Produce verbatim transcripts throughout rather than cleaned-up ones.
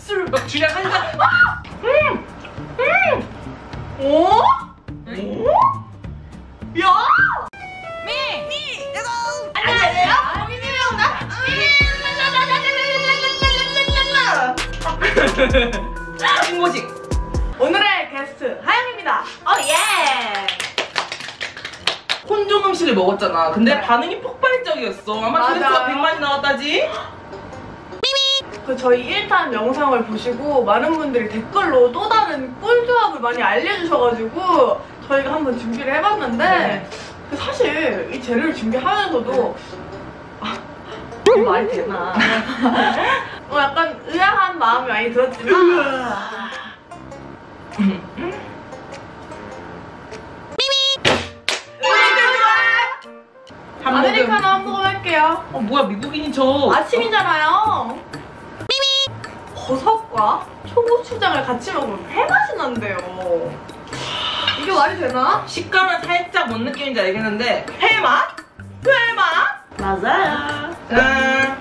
술 막 주량 한 잔. 음! 음! 오? 오? 야! 미! 미! 이거! 안녕하세요. 미미미 온다. 신고식. 오늘의 게스트 하영입니다. 어 예. 혼종 음식을 먹었잖아. 근데 네. 반응이 폭발적이었어. 아마 맞아. 조회수가 백만이 나왔다지? 그 저희 일 탄 영상을 보시고 많은 분들이 댓글로 또 다른 꿀조합을 많이 알려주셔가지고 저희가 한번 준비를 해봤는데 네. 그 사실 이 재료를 준비하면서도 아, 이 말이 되나 어, 약간 의아한 마음이 많이 들었지만 한 아메리카노 한 모금 할게요. 어 뭐야 미국인이 저. 아침이잖아요. 버섯과 초고추장을 같이 먹으면 회맛이 난대요. 이게 말이 되나? 식감은 살짝 뭔 느낌인지 알겠는데 회맛? 회맛? 맞아요. 음.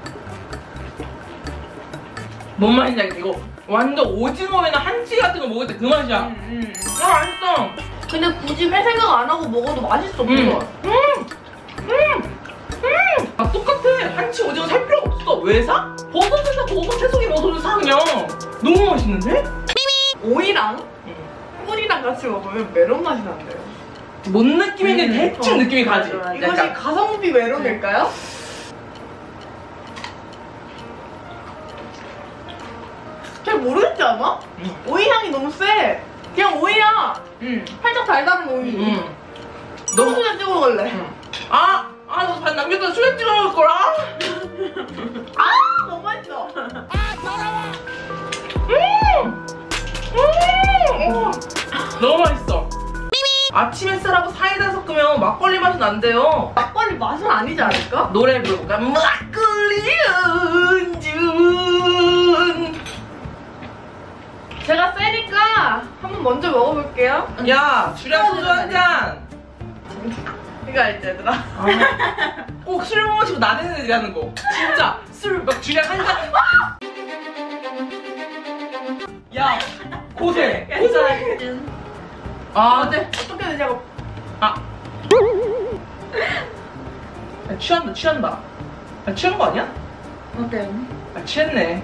뭔 말인지 알겠다. 이거 완전 오징어회나 한치 같은 거 먹을 때 그 맛이야. 음, 음. 아 맛있어. 근데 굳이 회 생각 안 하고 먹어도 맛있어. 음. 음. 음. 음. 음. 아 똑같아. 한치 오징어 살 필요 없어. 왜 사? 버섯을 사. 버섯 채소기 버섯을 사 그냥. 너무 맛있는데? 오이랑 꿀이랑 같이 먹으면 메론 맛이 난대요. 뭔 느낌인지 음. 대충 어. 느낌이 가지. 맞아, 맞아. 약간. 이것이 가성비 메론일까요? 잘 모르겠지 않아? 음. 오이 향이 너무 세. 그냥 오이야. 음. 살짝 달달한 오이. 음. 너무 그냥 찍어 먹을래. 음. 아! 아, 너 반 남겼다 수액 찍어 먹을 거라? 아, 너무 맛있어. 음! 음! 너무 맛있어. 아침 햇살하고 사이다 섞으면 막걸리 맛이 난대요. 막걸리 맛은 아니지 않을까? 노래 부르볼까? 막걸리 은준. 제가 세니까 한번 먼저 먹어볼게요. 야, 주량 소주 한 잔. 이거 알지, 얘들아? 아, 꼭 술 못 마시고 나대는 애들이 하는 거. 진짜 술 막 주량 한 잔. 야, 고생. 고생. 아, 어때? 어떻게 되냐고. 아. 야, 취한다, 취한다. 야, 취한 거 아니야? 어때? 아, 취했네.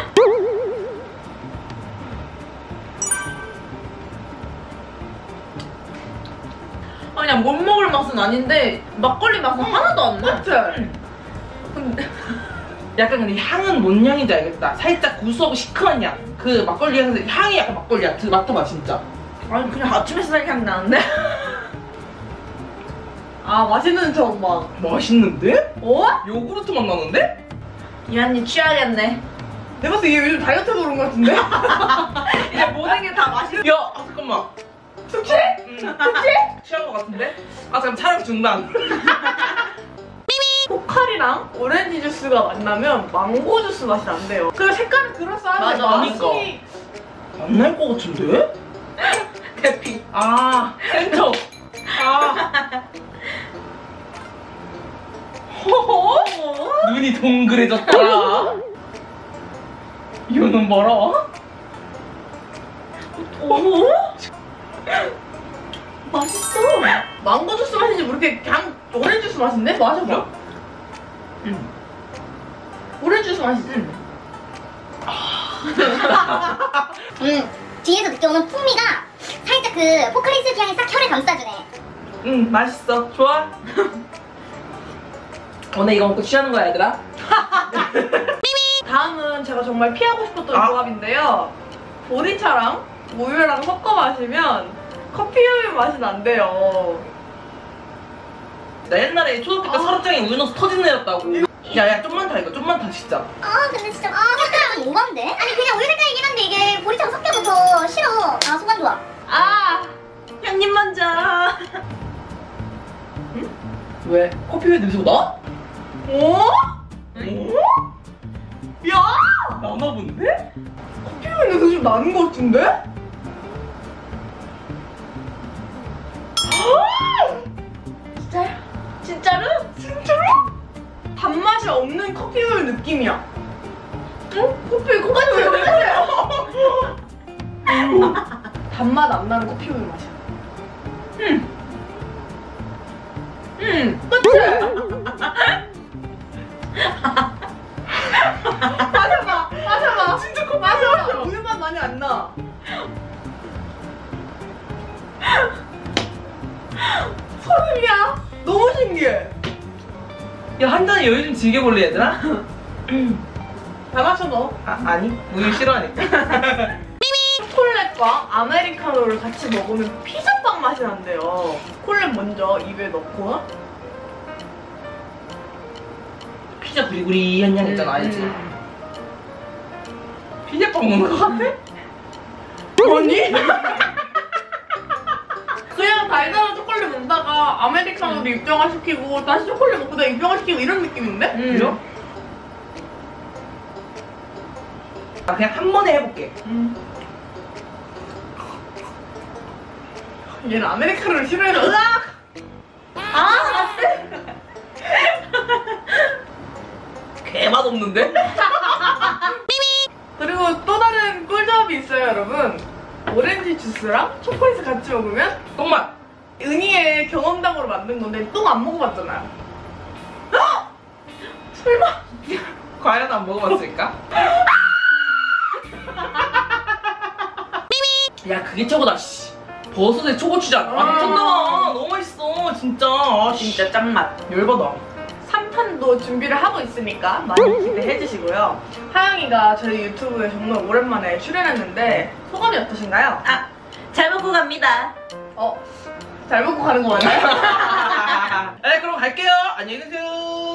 그냥 못 먹을 맛은 아닌데 막걸리 맛은 하나도 안 나. 그치? 근데 약간 근데 향은 뭔 향인지 알겠다. 살짝 구수하고 시큼한 향. 그 막걸리 향인데 향이 약간 막걸리야. 그 맡아봐 진짜. 아니 그냥 아침 햇살 향 나는데? 아 맛있는 척 막. 맛있는데? 어? 요구르트 맛 나는데? 이한님 취하겠네. 내가 봤을 때 얘 요즘 다이어트해서 그런 거 같은데? 이제 모든 게 다 맛있어. 야, 아, 잠깐만. 술 취해? 응. 술 취해? 취한 거 같은데? 아 잠깐 촬영 중단. 포칼이랑 오렌지 주스가 만나면 망고 주스 맛이 난대요. 그 색깔은 그럴싸한데 맞아, 맛이 안 날 거 같은데? 대피. 아, 센터. 아. 허허? 눈이 동그래졌다. 이거는 뭐라? 오? 맛있어. 망고 주스 맛인지 모르게 그냥 오렌지 주스 맛인데? 마셔봐. 응. 오렌지 주스 맛이지? 음, 뒤에서 느껴오는 풍미가 살짝 그 포카리스트 향이 싹 혀를 감싸주네. 응, 맛있어. 좋아. 오늘 이거 먹고 취하는 거야, 얘들아? 다음은 제가 정말 피하고 싶었던 아. 조합인데요. 보리차랑 우유랑 섞어 마시면 커피우유 맛이 난대요. 나 옛날에 초등학교 때 아. 서랍장에 우유 넣어서 터진 애였다고. 야야 좀만 타 이거 좀만 타 진짜. 아, 근데 진짜 아 색깔은 오반데? 아니 그냥 우유 색깔이긴 한데 이게 보리차가 섞여서 싫어. 아, 소감 좋아. 아, 형님 먼저. 왜? 커피우유 냄새가 나? 오? 오? 야! 나나 본데? 커피우유 냄새 좀 나는 것 같은데? 진짜요? 진짜로? 진짜로? 단맛이 없는 커피우유 느낌이야. 어? 커피 코까지 왜 그러세요? 단맛 안 나는 커피 우유 맛이야. 음. 음. 그치? 마셔봐, 마셔봐. 진짜 커피 마셔봐. 우유 맛 많이 안 나. 소름이야. 너무 신기해. 야, 한 잔에 여유 좀 즐겨볼래, 얘들아? 다 마셔 너. 아, 아니. 우유 싫어하니까. 초콜릿과 아메리카노를 같이 먹으면 피자빵 맛이 난대요. 초콜릿 먼저 입에 넣고. 피자 구리구리한 향 있잖아, 알지? 음. 피자빵 먹는 거 같아? 언니? 그냥 달달한 초콜릿 먹다가 아메리카노를 입장화시키고 다시 초콜릿 먹고 입장화시키고 이런 느낌인데? 그래요? 아, 그냥 한 번에 해볼게. 음. 얘는 아메리카노를 싫어해서 으악! 아! 개 맛없는데? 그리고 또 다른 꿀조합이 있어요, 여러분. 오렌지 주스랑 초콜릿을 같이 먹으면 똥맛! 은희의 경험담으로 만든 건데 똥 안 먹어봤잖아요. 설마? 과연 안 먹어봤을까? 야, 그게 최고다, 씨. 버섯에 초고추장. 아, 미쳤나 봐. 너무 맛있어, 진짜. 아, 진짜 짱맛. 열받아. 삼 탄도 준비를 하고 있으니까 많이 기대해 주시고요. 하영이가 저희 유튜브에 정말 오랜만에 출연했는데 소감이 어떠신가요? 아, 잘 먹고 갑니다. 어? 잘 먹고 가는 거 맞나요? 네, 그럼 갈게요. 안녕히 계세요.